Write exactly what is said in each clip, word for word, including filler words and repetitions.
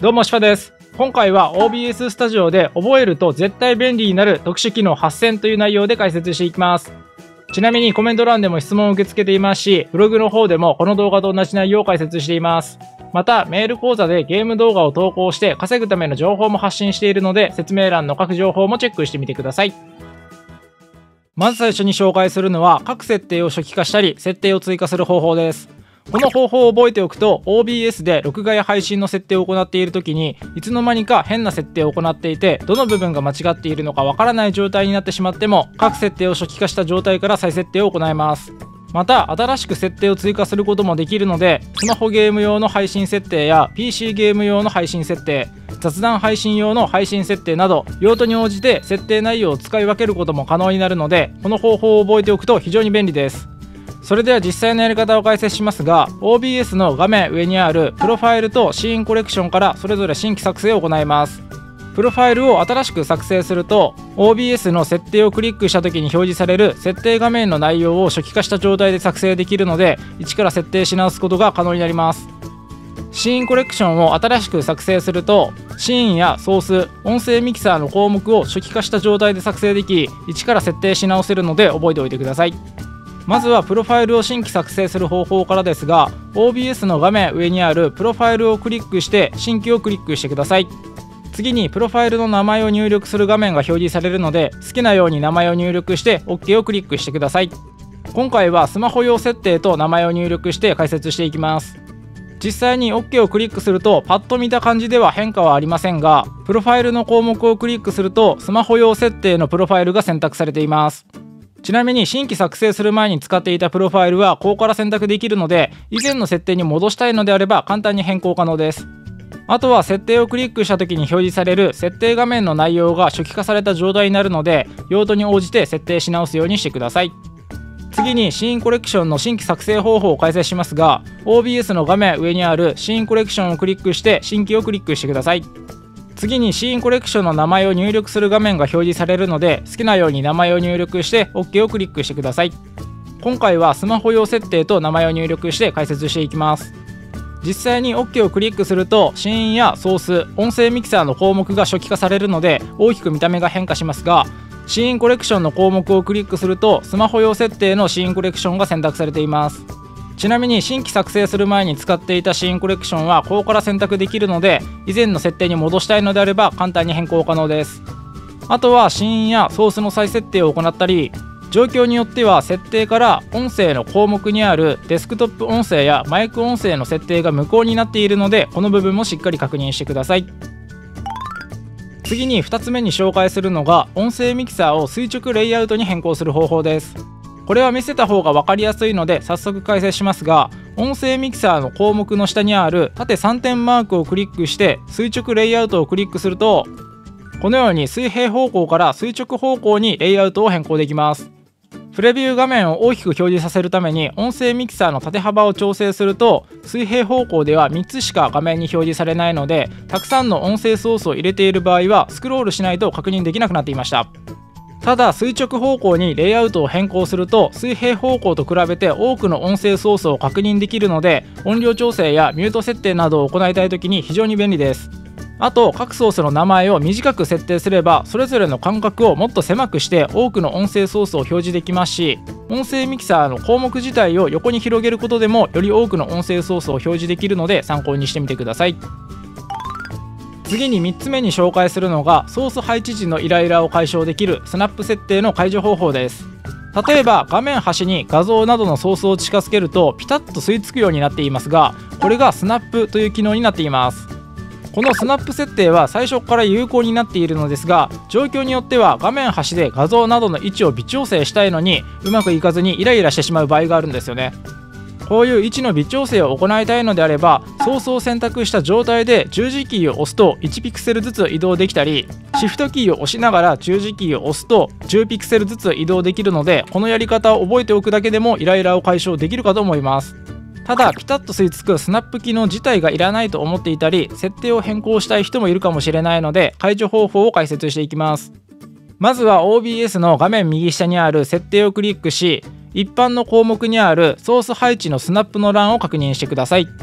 どうもしぱです。今回は オービーエス スタジオで覚えると絶対便利になる特殊機能はっせんという内容で解説していきます。ちなみにコメント欄でも質問を受け付けていますし、ブログの方でもこの動画と同じ内容を解説しています。また、メール講座でゲーム動画を投稿して稼ぐための情報も発信しているので、説明欄の各情報もチェックしてみてください。まず最初に紹介するのは、各設定を初期化したり、設定を追加する方法です。この方法を覚えておくと オービーエス で録画や配信の設定を行っている時にいつの間にか変な設定を行っていてどの部分が間違っているのかわからない状態になってしまっても各設定を初期化した状態から再設定を行います。また新しく設定を追加することもできるのでスマホゲーム用の配信設定や ピーシー ゲーム用の配信設定、雑談配信用の配信設定など用途に応じて設定内容を使い分けることも可能になるのでこの方法を覚えておくと非常に便利です。それでは実際のやり方を解説しますが オービーエス の画面上にあるプロファイルとシーンコレクションからそれぞれ新規作成を行います。プロファイルを新しく作成すると オービーエス の設定をクリックした時に表示される設定画面の内容を初期化した状態で作成できるので一から設定し直すことが可能になります。シーンコレクションを新しく作成するとシーンやソース、音声ミキサーの項目を初期化した状態で作成でき一から設定し直せるので覚えておいてください。まずはプロファイルを新規作成する方法からですが オービーエス の画面上にあるプロファイルをクリックして新規をクリックしてください。次にプロファイルの名前を入力する画面が表示されるので好きなように名前を入力して OK をクリックしてください。今回はスマホ用設定と名前を入力して解説していきます。実際に OK をクリックするとパッと見た感じでは変化はありませんがプロファイルの項目をクリックするとスマホ用設定のプロファイルが選択されています。ちなみに新規作成する前に使っていたプロファイルはここから選択できるので以前の設定に戻したいのであれば簡単に変更可能です。あとは設定をクリックした時に表示される設定画面の内容が初期化された状態になるので用途に応じて設定し直すようにしてください。次にシーンコレクションの新規作成方法を解説しますが オービーエス の画面上にあるシーンコレクションをクリックして新規をクリックしてください。次にシーンコレクションの名前を入力する画面が表示されるので好きなように名前を入力して OK をクリックしてください。今回はスマホ用設定と名前を入力して解説していきます。実際に OK をクリックするとシーンやソース、音声ミキサーの項目が初期化されるので大きく見た目が変化しますがシーンコレクションの項目をクリックするとスマホ用設定のシーンコレクションが選択されています。ちなみに新規作成する前に使っていたシーンコレクションはここから選択できるので以前の設定に戻したいのであれば簡単に変更可能です。あとはシーンやソースの再設定を行ったり状況によっては設定から音声の項目にあるデスクトップ音声やマイク音声の設定が無効になっているのでこの部分もしっかり確認してください。次にふたつめに紹介するのが音声ミキサーを垂直レイアウトに変更する方法です。これは見せた方が分かりやすいので早速解説しますが音声ミキサーの項目の下にある縦さんてんマークをクリックして垂直レイアウトをクリックするとこのように水平方向から垂直方向にレイアウトを変更できます。プレビュー画面を大きく表示させるために音声ミキサーの縦幅を調整すると水平方向ではみっつしか画面に表示されないのでたくさんの音声ソースを入れている場合はスクロールしないと確認できなくなっていました。ただ垂直方向にレイアウトを変更すると水平方向と比べて多くの音声ソースを確認できるので音量調整やミュート設定などを行いたい時に非常に便利です。あと各ソースの名前を短く設定すればそれぞれの間隔をもっと狭くして多くの音声ソースを表示できますし音声ミキサーの項目自体を横に広げることでもより多くの音声ソースを表示できるので参考にしてみてください。次にみっつめに紹介するのがソース配置時のイライラを解消できるスナップ設定の解除方法です。例えば画面端に画像などのソースを近づけるとピタッと吸い付くようになっていますがこれがスナップという機能になっています。このスナップ設定は最初から有効になっているのですが状況によっては画面端で画像などの位置を微調整したいのにうまくいかずにイライラしてしまう場合があるんですよね。こういう位置の微調整を行いたいのであればソースを選択した状態で十字キーを押すといちピクセルずつ移動できたりシフトキーを押しながら十字キーを押すとじゅうピクセルずつ移動できるのでこのやり方を覚えておくだけでもイライラを解消できるかと思います。ただピタッと吸い付くスナップ機能自体がいらないと思っていたり設定を変更したい人もいるかもしれないので解除方法を解説していきます。まずは オービーエス の画面右下にある設定をクリックし一般の項目にあるソース配置のスナップの欄を確認してください。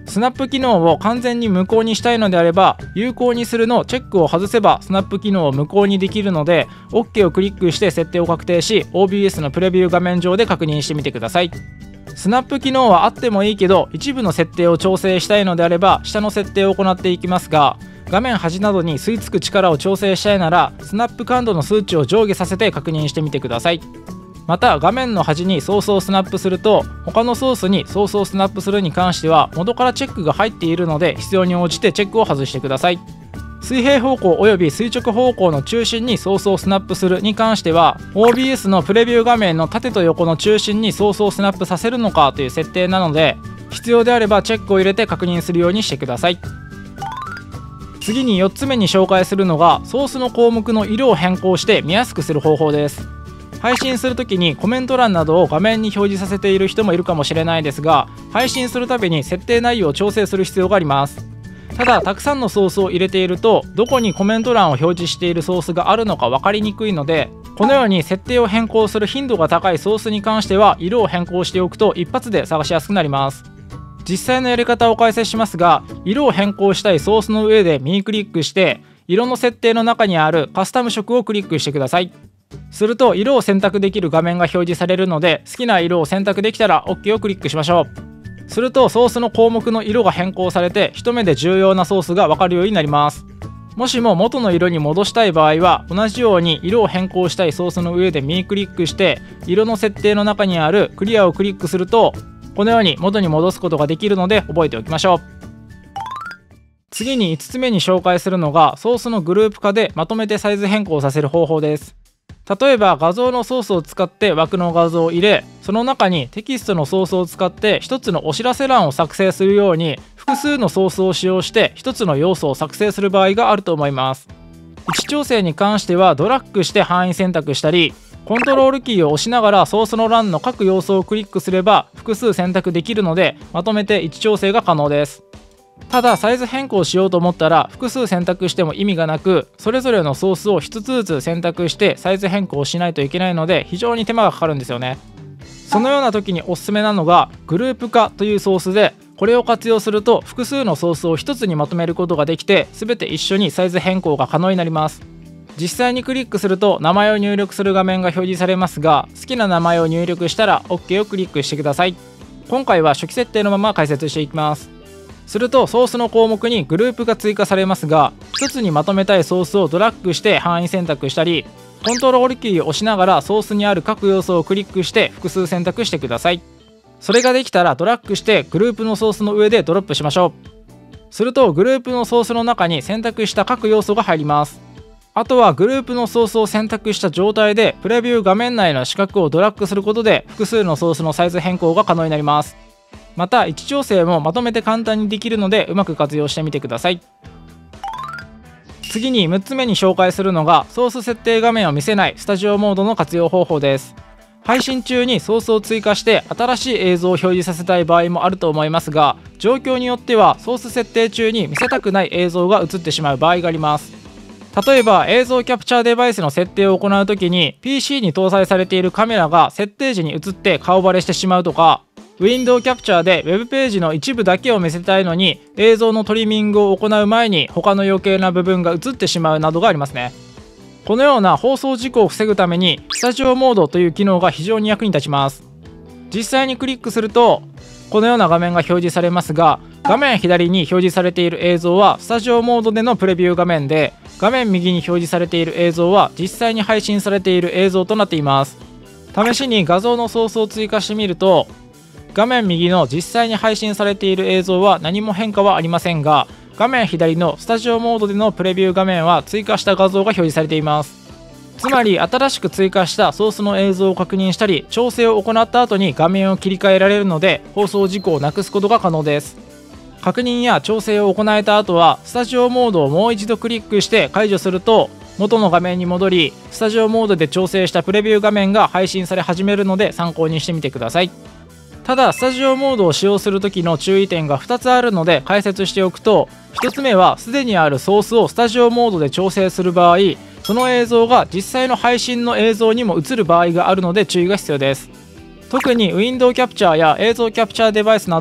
スナップ機能を完全に無効にしたいのであれば、有効にするのチェックを外せばスナップ機能を無効にできるので、 OK をクリックして設定を確定し、 オービーエス のプレビュー画面上で確認してみてください。スナップ機能はあってもいいけど、一部の設定を調整したいのであれば下の設定を行っていきますが、画面端などに吸い付く力を調整したいならスナップ感度の数値を上下させて確認してみてください。また画面の端にソースをスナップすると、他のソースにソースをスナップするに関しては元からチェックが入っているので、必要に応じてチェックを外してください。水平方向および垂直方向の中心にソースをスナップするに関しては オービーエス のプレビュー画面の縦と横の中心にソースをスナップさせるのかという設定なので、必要であればチェックを入れて確認するようにしてください。次によっつめに紹介するのが、ソースの項目の色を変更して見やすくする方法です。配信するときにコメント欄などを画面に表示させている人もいるかもしれないですが、配信するたびに設定内容を調整する必要があります。ただたくさんのソースを入れていると、どこにコメント欄を表示しているソースがあるのか分かりにくいので、このように設定を変更する頻度が高いソースに関しては色を変更しておくと一発で探しやすくなります。実際のやり方を解説しますが、色を変更したいソースの上で右クリックして色の設定の中にあるカスタム色をクリックしてください。すると色を選択できる画面が表示されるので、好きな色を選択できたら OK をクリックしましょう。するとソースの項目の色が変更されて、一目で重要なソースが分かるようになります。もしも元の色に戻したい場合は、同じように色を変更したいソースの上で右クリックして色の設定の中にあるクリアをクリックすると、このように元に戻すことができるので覚えておきましょう。次にいつつめに紹介するのが、ソースのグループ化でまとめてサイズ変更させる方法です。例えば画像のソースを使って枠の画像を入れ、その中にテキストのソースを使って一つのお知らせ欄を作成するように、複数のソースを使用して一つの要素を作成する場合があると思います。位置調整に関してはドラッグして範囲選択したり、コントロールキーを押しながらソースの欄の各要素をクリックすれば複数選択できるので、まとめて位置調整が可能です。ただサイズ変更しようと思ったら複数選択しても意味がなく、それぞれのソースをひとつずつ選択してサイズ変更しないといけないので、非常に手間がかかるんですよね。そのような時におすすめなのがグループ化というソースで、これを活用すると複数のソースをひとつにまとめることができて、全て一緒にサイズ変更が可能になります。実際にクリックすると名前を入力する画面が表示されますが、好きな名前を入力したら OK をクリックしてください。今回は初期設定のまま解説していきます。するとソースの項目にグループが追加されますが、ひとつにまとめたいソースをドラッグして範囲選択したり、コントロールキーを押しながらソースにある各要素をクリックして複数選択してください。それができたらドラッグしてグループのソースの上でドロップしましょう。するとグループのソースの中に選択した各要素が入ります。あとはグループのソースを選択した状態でプレビュー画面内の四角をドラッグすることで複数のソースのサイズ変更が可能になります。また位置調整もまとめて簡単にできるので、うまく活用してみてください。次にむっつめに紹介するのが、ソース設定画面を見せないスタジオモードの活用方法です。配信中にソースを追加して新しい映像を表示させたい場合もあると思いますが、状況によってはソース設定中に見せたくない映像が映ってしまう場合があります。例えば映像キャプチャーデバイスの設定を行うときに ピーシー に搭載されているカメラが設定時に映って顔バレしてしまうとか、ウィンドウキャプチャーで Web ページの一部だけを見せたいのに映像のトリミングを行う前に他の余計な部分が映ってしまうなどがありますね。このような放送事故を防ぐためにスタジオモードという機能が非常に役に立ちます。実際にクリックするとこのような画面が表示されますが、画面左に表示されている映像はスタジオモードでのプレビュー画面で、画面右に表示されている映像は実際に配信されている映像となっています。試しに画像のソースを追加してみると、画面右の実際に配信されている映像は何も変化はありませんが、画面左のスタジオモードでのプレビュー画面は追加した画像が表示されています。つまり新しく追加したソースの映像を確認したり調整を行った後に画面を切り替えられるので、放送事故をなくすことが可能です。確認や調整を行えた後はスタジオモードをもう一度クリックして解除すると元の画面に戻り、スタジオモードで調整したプレビュー画面が配信され始めるので参考にしてみてください。ただスタジオモードを使用する時の注意点がふたつあるので解説しておくと、ひとつめはすでにあるソースをスタジオモードで調整する場合、その映像が実際の配信の映像にも映る場合があるので注意が必要です。特にウィンドウキャプチャーや映像キャプチャーデバイスなど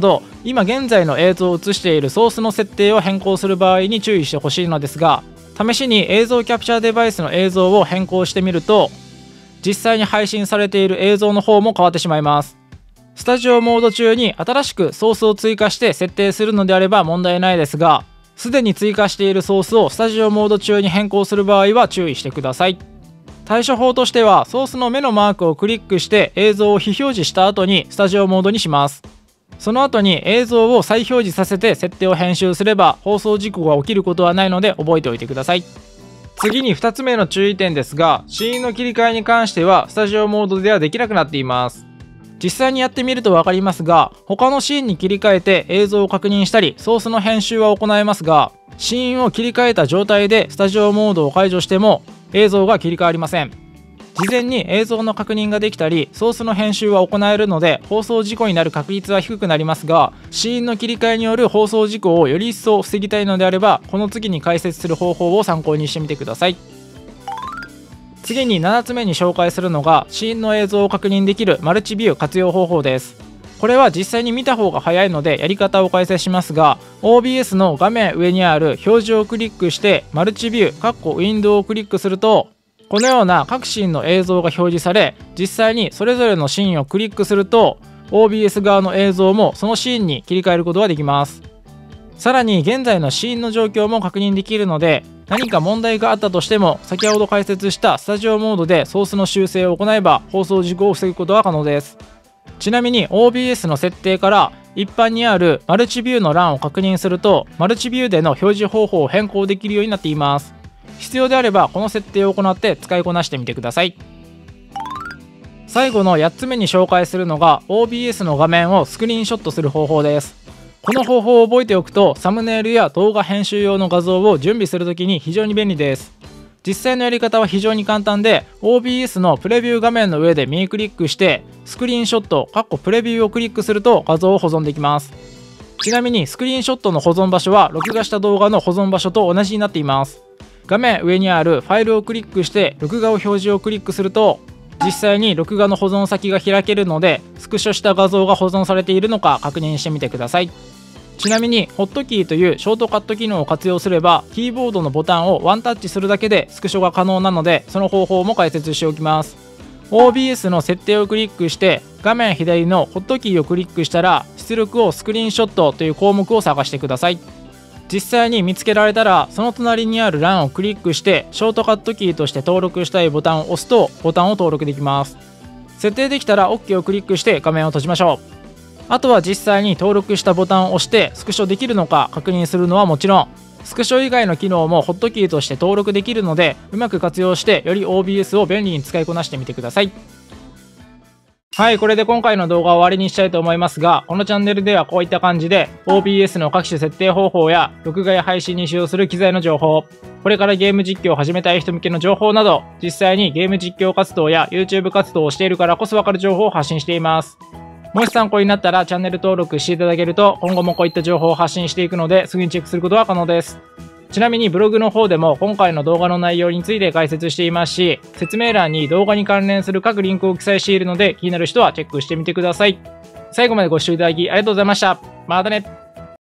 今現在の映像を映しているソースの設定を変更する場合に注意してほしいのですが、試しに映像キャプチャーデバイスの映像を変更してみると、実際に配信されている映像の方も変わってしまいます。スタジオモード中に新しくソースを追加して設定するのであれば問題ないですが、すでに追加しているソースをスタジオモード中に変更する場合は注意してください。対処法としては、ソースの目のマークをクリックして映像を非表示した後にスタジオモードにします。その後に映像を再表示させて設定を編集すれば放送事故が起きることはないので覚えておいてください。次にふたつめの注意点ですが、シーンの切り替えに関してはスタジオモードではできなくなっています。実際にやってみると分かりますが、他のシーンに切り替えて映像を確認したりソースの編集は行えますが、シーンを切り替えた状態でスタジオモードを解除しても映像が切り替わりません。事前に映像の確認ができたりソースの編集は行えるので放送事故になる確率は低くなりますが、シーンの切り替えによる放送事故をより一層防ぎたいのであれば、この次に解説する方法を参考にしてみてください。次にななつめに紹介するのが、シーンの映像を確認できるマルチビュー活用方法です。これは実際に見た方が早いのでやり方を解説しますが、 オービーエス の画面上にある表示をクリックしてマルチビューウィンドウをクリックすると、このような各シーンの映像が表示され、実際にそれぞれのシーンをクリックすると オービーエス 側の映像もそのシーンに切り替えることができます。さらに現在のシーンの状況も確認できるので、何か問題があったとしても先ほど解説したスタジオモードでソースの修正を行えば放送事故を防ぐことは可能です。ちなみに オービーエス の設定から一般にあるマルチビューの欄を確認すると、マルチビューでの表示方法を変更できるようになっています。必要であればこの設定を行って使いこなしてみてください。最後のやっつめに紹介するのが オービーエス の画面をスクリーンショットする方法です。この方法を覚えておくと、サムネイルや動画編集用の画像を準備するときに非常に便利です。実際のやり方は非常に簡単で、 オービーエス のプレビュー画面の上で右クリックしてスクリーンショットプレビューをクリックすると画像を保存できます。ちなみにスクリーンショットの保存場所は録画した動画の保存場所と同じになっています。画面上にあるファイルをクリックして録画を表示をクリックすると、実際に録画の保存先が開けるので、スクショした画像が保存されているのか確認してみてください。ちなみにホットキーというショートカット機能を活用すれば、キーボードのボタンをワンタッチするだけでスクショが可能なので、その方法も解説しておきます。 オービーエス の設定をクリックして画面左のホットキーをクリックしたら、出力をスクリーンショットという項目を探してください。実際に見つけられたら、その隣にある欄をクリックしてショートカットキーとして登録したいボタンを押すとボタンを登録できます。設定できたら オーケー をクリックして画面を閉じましょう。あとは実際に登録したボタンを押してスクショできるのか確認するのはもちろん、スクショ以外の機能もホットキーとして登録できるので、うまく活用してより オービーエス を便利に使いこなしてみてください。はい、これで今回の動画を終わりにしたいと思いますが、このチャンネルではこういった感じで オービーエス の各種設定方法や録画や配信に使用する機材の情報、これからゲーム実況を始めたい人向けの情報など、実際にゲーム実況活動や YouTube 活動をしているからこそわかる情報を発信しています。もし参考になったらチャンネル登録していただけると、今後もこういった情報を発信していくので、すぐにチェックすることは可能です。ちなみにブログの方でも今回の動画の内容について解説していますし、説明欄に動画に関連する各リンクを記載しているので、気になる人はチェックしてみてください。最後までご視聴いただきありがとうございました。またね。